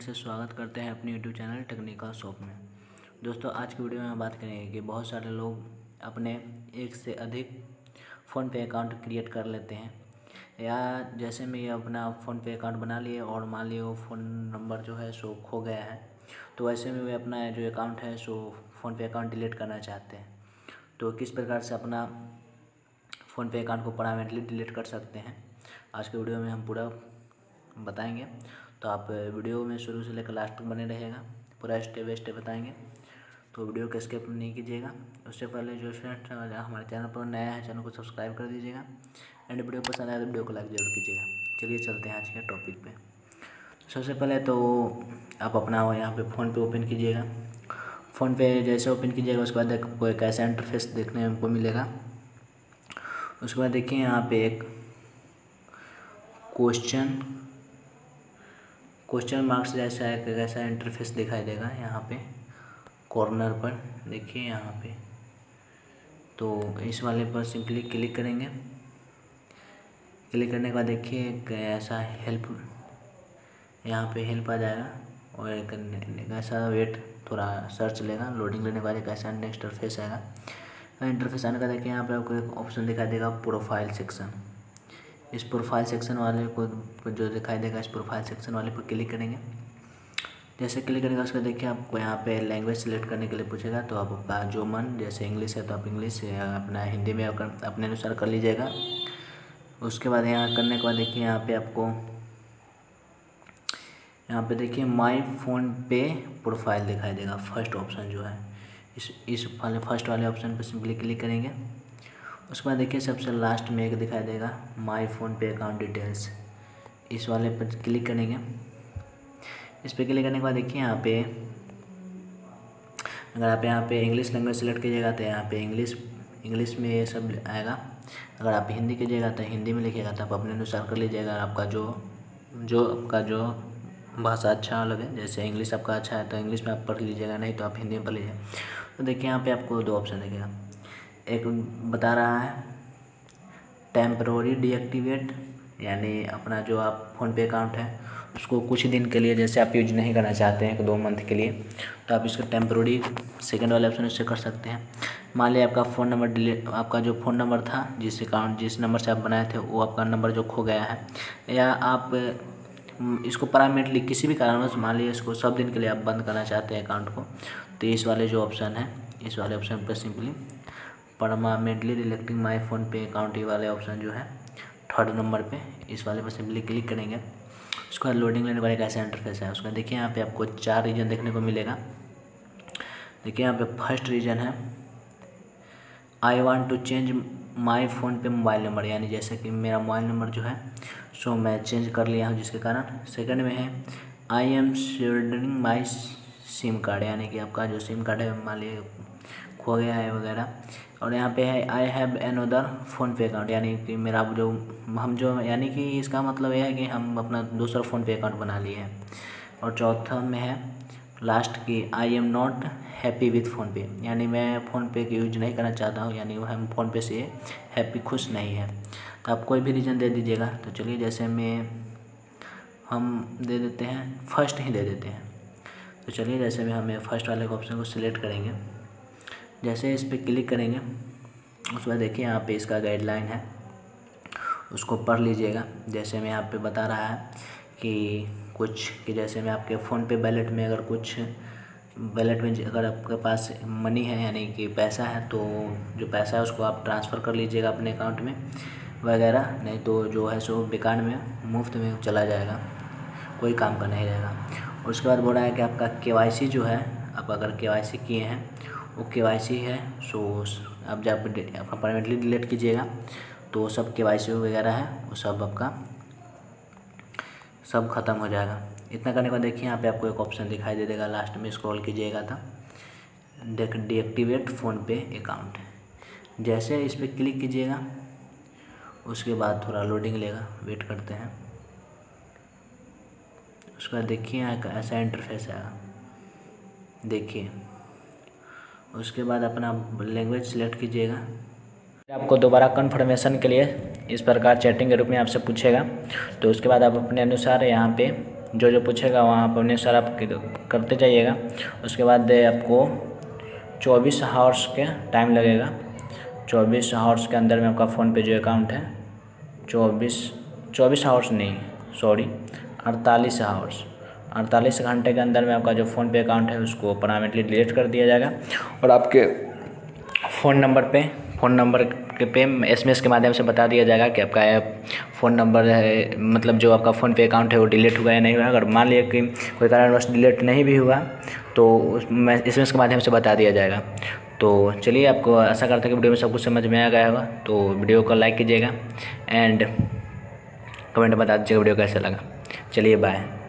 से स्वागत करते हैं अपने यूट्यूब चैनल टेक्निकल शॉप में। दोस्तों आज की वीडियो में हम बात करेंगे कि बहुत सारे लोग अपने एक से अधिक फ़ोन पे अकाउंट क्रिएट कर लेते हैं, या जैसे में ये अपना फ़ोन पे अकाउंट बना लिए और मान लिए वो फ़ोन नंबर जो है सो खो गया है, तो ऐसे में वे अपना जो अकाउंट है सो फ़ोन पे अकाउंट डिलीट करना चाहते हैं। तो किस प्रकार से अपना फ़ोन पे अकाउंट को परमानेंटली डिलीट कर सकते हैं, आज के वीडियो में हम पूरा बताएंगे। तो आप वीडियो में शुरू से लेकर लास्ट तक बने रहेगा, पूरा स्टेप बाय स्टेप बताएंगे, तो वीडियो को स्किप नहीं कीजिएगा। उससे पहले जो फ्रेंड्स हमारे चैनल पर नया है, चैनल को सब्सक्राइब कर दीजिएगा एंड वीडियो पसंद आए तो वीडियो को लाइक जरूर कीजिएगा। चलिए चलते हैं आज के टॉपिक पे। सबसे पहले तो आप अपना यहाँ पे फ़ोन पे ओपन कीजिएगा। फ़ोन पे जैसे ओपन कीजिएगा उसके बाद आपको एक ऐसा इंटरफेस देखने को मिलेगा। उसके बाद देखिए यहाँ पे एक क्वेश्चन मार्क्स जैसा एक ऐसा इंटरफेस दिखाई देगा यहाँ पे कॉर्नर पर, देखिए यहाँ पे। तो इस वाले पर सिंपली क्लिक करेंगे। क्लिक करने के बाद देखिए एक ऐसा हेल्प, यहाँ पे हेल्प आ जाएगा और एक ऐसा वेट थोड़ा सर्च लेगा। लोडिंग लेने के बाद एक ऐसा नेक्स्ट इंटरफेस आएगा। इंटरफेस आने का देखिए यहाँ पे आपको एक ऑप्शन दिखाई देगा प्रोफाइल सेक्शन। इस प्रोफाइल सेक्शन वाले को जो दिखाई देगा, इस प्रोफाइल सेक्शन वाले पर क्लिक करेंगे। जैसे क्लिक करेंगे उसका देखिए आपको यहाँ पे लैंग्वेज सेलेक्ट करने के लिए पूछेगा, तो आपका जो मन, जैसे इंग्लिश है तो आप इंग्लिश, या अपना हिंदी में अपने अनुसार कर लीजिएगा। उसके बाद यहाँ करने के बाद देखिए यहाँ पे देखिए माय फ़ोन पे प्रोफाइल दिखाई देगा, फर्स्ट ऑप्शन जो है। इस वाले फर्स्ट वाले ऑप्शन पर सिंपली क्लिक करेंगे। उसके बाद देखिए सबसे लास्ट में एक दिखाई देगा my PhonePe account details, इस वाले पर क्लिक करेंगे। इस पर क्लिक करने के बाद देखिए यहाँ पे अगर आप यहाँ पे इंग्लिश लैंग्वेज सेलेक्ट कीजिएगा तो यहाँ पे इंग्लिश में ये सब आएगा। अगर आप हिंदी कीजिएगा तो हिंदी में लिखिएगा, तो आप अपने अनुसार कर लीजिएगा। आपका जो भाषा अच्छा लगे, जैसे इंग्लिश आपका अच्छा है तो इंग्लिश में आप पढ़ लीजिएगा, नहीं तो आप हिंदी में पढ़ लीजिएगा। तो देखिए यहाँ पे आपको दो ऑप्शन दिखेगा। एक बता रहा है टेम्पररी डीएक्टिवेट, यानी अपना जो आप फ़ोन पे अकाउंट है उसको कुछ दिन के लिए, जैसे आप यूज नहीं करना चाहते हैं 1-2 मंथ के लिए, तो आप इसका टेम्पररी सेकंड वाले ऑप्शन इससे कर सकते हैं। मान लिया आपका फ़ोन नंबर डिलीट, आपका जो फ़ोन नंबर था जिस नंबर से आप बनाए थे वो आपका नंबर जो खो गया है, या आप इसको परमानेंटली किसी भी कारणवश मान लीजिए इसको सब दिन के लिए आप बंद करना चाहते हैं अकाउंट को, तो इस वाले जो ऑप्शन है, इस वाले ऑप्शन पर simply permanently deleting my PhonePe account, ये वाले ऑप्शन जो है थर्ड नंबर पे, इस वाले पर सिंपली क्लिक करेंगे। उसके बाद लोडिंग लेने वाले कैसा इंटरफेस है। उसका देखिए यहाँ पे आपको 4 रीजन देखने को मिलेगा। देखिए यहाँ पे फर्स्ट रीजन है I want to change my PhonePe mobile number, यानी जैसे कि मेरा मोबाइल नंबर जो है सो मैं चेंज कर लिया हूँ जिसके कारण। सेकंड में है I am sharing my SIM card, यानी कि आपका जो सिम कार्ड है मान लीजिए खो गया है वगैरह। और यहाँ पे है I have another PhonePe account, यानी कि मेरा यानी कि इसका मतलब यह है कि हम अपना दूसरा फ़ोन पे अकाउंट बना लिए हैं। और चौथा में है लास्ट की I am not happy with PhonePe, यानी मैं फ़ोन पे का यूज नहीं करना चाहता हूँ, यानी हम फ़ोन पे से हैप्पी खुश नहीं है। तो आप कोई भी रीज़न दे दीजिएगा। तो चलिए जैसे हम दे देते हैं, फर्स्ट ही दे देते हैं। तो चलिए जैसे में हमें फर्स्ट वाले ऑप्शन को सिलेक्ट करेंगे। जैसे इस पर क्लिक करेंगे उसके बाद देखिए यहाँ पे इसका गाइडलाइन है, उसको पढ़ लीजिएगा। जैसे मैं यहाँ पे बता रहा है कि जैसे में आपके फ़ोन पे वैलेट में अगर आपके पास मनी है, यानी कि पैसा है, तो जो पैसा है उसको आप ट्रांसफ़र कर लीजिएगा अपने अकाउंट में वगैरह, नहीं तो जो है सो बेकार में मुफ्त में चला जाएगा, कोई काम का नहीं रहेगा। उसके बाद बोल रहा है कि आपका KYC जो है, आप अगर KYC किए हैं वो KYC है सो आप जब आपका परमानेंटली डिलीट कीजिएगा तो सब KYC वगैरह है वो सब आपका सब ख़त्म हो जाएगा। इतना करने के बाद देखिए यहाँ पे आपको एक ऑप्शन दिखाई दे देगा, लास्ट में स्क्रॉल कीजिएगा था डीएक्टिवेट फ़ोन पे अकाउंट। जैसे इस पर क्लिक कीजिएगा उसके बाद थोड़ा लोडिंग लेगा, वेट करते हैं। उसके बाद देखिए यहाँ ऐसा इंटरफेस आएगा, देखिए। उसके बाद अपना लैंग्वेज सिलेक्ट कीजिएगा। आपको दोबारा कन्फर्मेशन के लिए इस प्रकार चैटिंग के रूप में आपसे पूछेगा, तो उसके बाद आप अपने अनुसार यहाँ पे जो जो पूछेगा वहाँ पर अपने सर आप करते जाइएगा। उसके बाद आपको 24 हावर्स के टाइम लगेगा। 24 हावर्स के अंदर में आपका फ़ोन पे जो अकाउंट है 24 हावर्स नहीं, सॉरी 48 घंटे के अंदर में आपका जो फ़ोन पे अकाउंट है उसको परमानेंटली डिलीट कर दिया जाएगा। और आपके फ़ोन नंबर पे SMS के माध्यम से बता दिया जाएगा कि आपका फ़ोन नंबर है, मतलब जो आपका फ़ोन पे अकाउंट है वो डिलीट हुआ या नहीं हुआ। अगर मान लिया कि कोई कारणवश डिलीट नहीं भी हुआ तो उसमें SMS के माध्यम से बता दिया जाएगा। तो चलिए, आपको आशा करता हूँ कि वीडियो में सब कुछ समझ में आ गया होगा। तो वीडियो को लाइक कीजिएगा एंड कमेंट बता दीजिएगा वीडियो कैसा लगा। चलिए बाय।